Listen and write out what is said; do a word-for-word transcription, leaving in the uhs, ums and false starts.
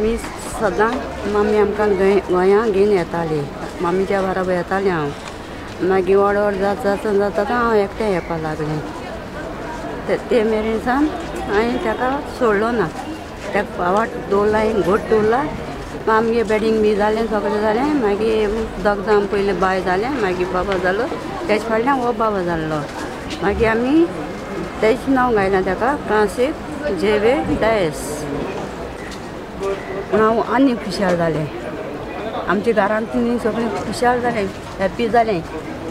आमी सदां मम्मी आमकां गोंय गोंयां घेवन येताली, मम्मीच्या बरोबर येतालें हांव. मागीर व्हड व्हड जाता जाता जाता हांव एकटें येवपा लागलें. ते मेरेन सावन हांवें ताका सोडलो ना. ताका फावट दवरला घोट दवरला. आमगे बेडींग बी जालें सगळें जालें. मागीर दोग जाण पयलीं बाय जालें, मागीर बाबा जालो. तेच फाटल्यान हो बाबा जाल्लो. मागीर आमी तेच नांव घायलां ताका, फ्रांसीस झेवियर डायस. हांव आनी खुशाल जालें. आमच्या घरांत सगळीं खुशाल जालें, हॅप्पी जालें.